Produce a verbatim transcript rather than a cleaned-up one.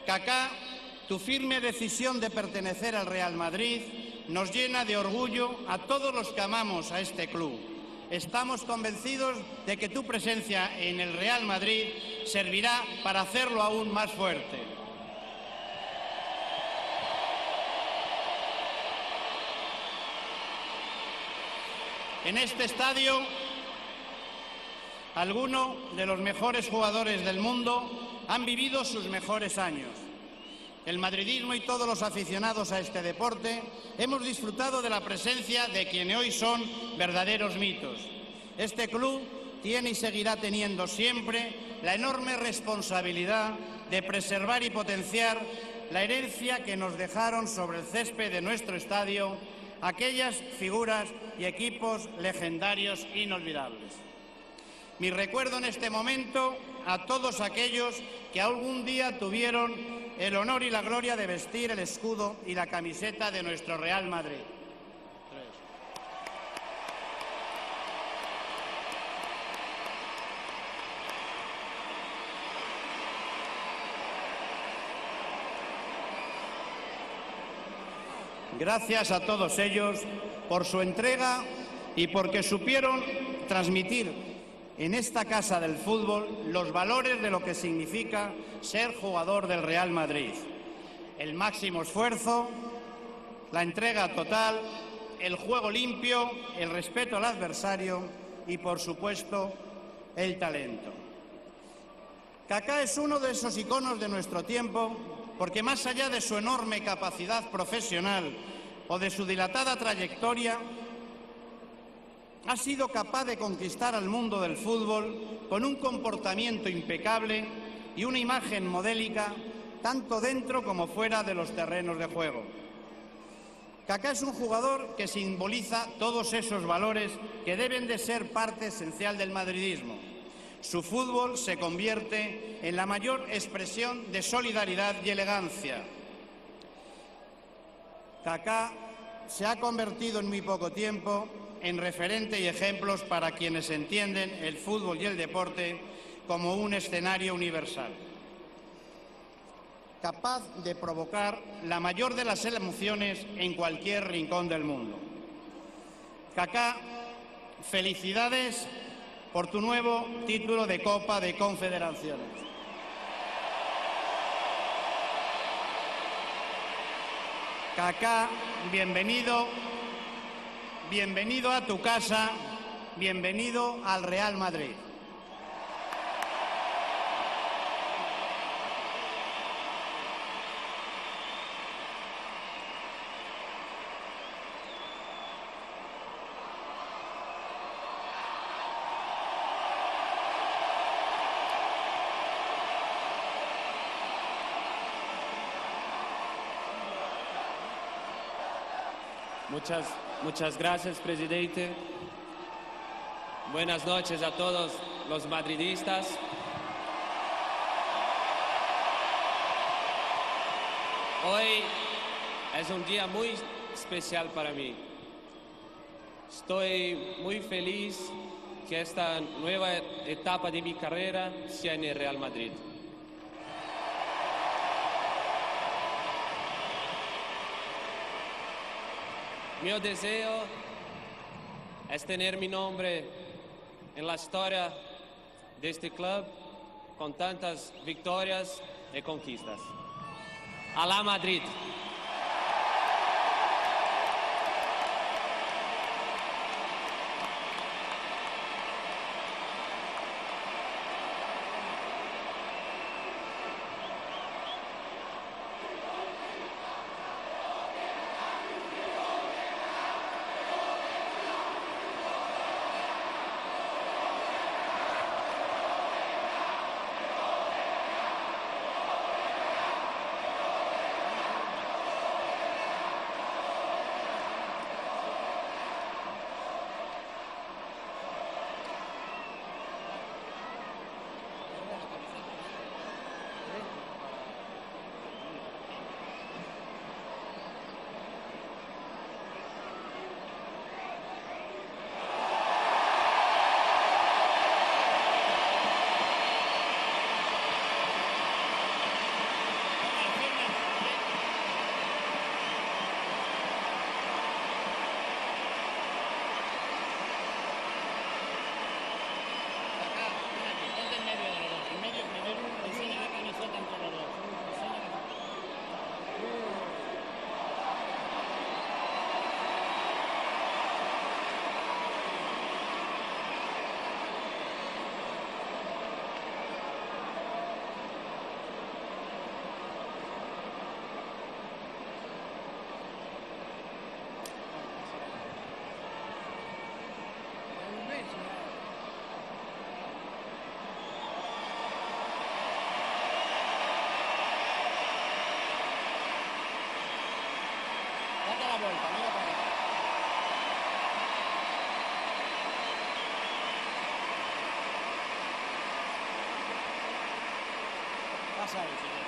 Kaká, tu firme decisión de pertenecer al Real Madrid nos llena de orgullo a todos los que amamos a este club. Estamos convencidos de que tu presencia en el Real Madrid servirá para hacerlo aún más fuerte. En este estadio, algunos de los mejores jugadores del mundo han vivido sus mejores años. El madridismo y todos los aficionados a este deporte hemos disfrutado de la presencia de quienes hoy son verdaderos mitos. Este club tiene y seguirá teniendo siempre la enorme responsabilidad de preservar y potenciar la herencia que nos dejaron sobre el césped de nuestro estadio aquellas figuras y equipos legendarios inolvidables. Mi recuerdo en este momento a todos aquellos que algún día tuvieron el honor y la gloria de vestir el escudo y la camiseta de nuestro Real Madrid. Gracias a todos ellos por su entrega y porque supieron transmitir en esta casa del fútbol los valores de lo que significa ser jugador del Real Madrid. El máximo esfuerzo, la entrega total, el juego limpio, el respeto al adversario y, por supuesto, el talento. Kaká es uno de esos iconos de nuestro tiempo porque, más allá de su enorme capacidad profesional o de su dilatada trayectoria, ha sido capaz de conquistar al mundo del fútbol con un comportamiento impecable y una imagen modélica tanto dentro como fuera de los terrenos de juego. Kaká es un jugador que simboliza todos esos valores que deben de ser parte esencial del madridismo. Su fútbol se convierte en la mayor expresión de solidaridad y elegancia. Kaká se ha convertido en muy poco tiempo en referente y ejemplos para quienes entienden el fútbol y el deporte como un escenario universal, capaz de provocar la mayor de las emociones en cualquier rincón del mundo. Kaká, felicidades por tu nuevo título de Copa de Confederaciones. Kaká, bienvenido, bienvenido a tu casa, bienvenido al Real Madrid. Muchas, muchas gracias, presidente. Buenas noches a todos los madridistas. Hoy es un día muy especial para mí. Estoy muy feliz que esta nueva etapa de mi carrera sea en el Real Madrid. Mi deseo es tener mi nombre en la historia de este club con tantas victorias y conquistas. ¡Alá Madrid! la vuelta, mira para allá. Pasa ahí, señor.